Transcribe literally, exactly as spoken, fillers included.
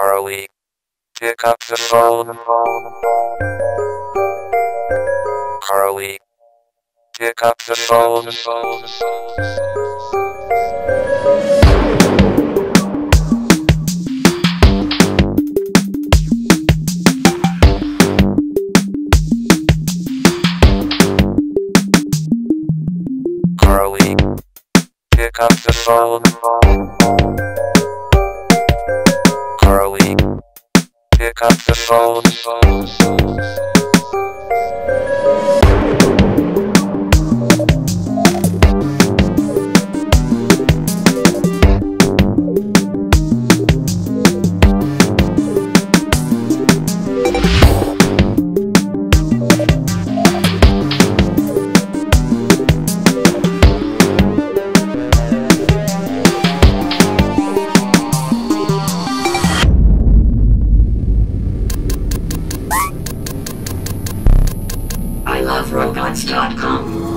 Carlee, pick up the phone. Carlee, pick up the phone. Carlee, pick up the phone. Carlee, pick up the phone. I love robots dot com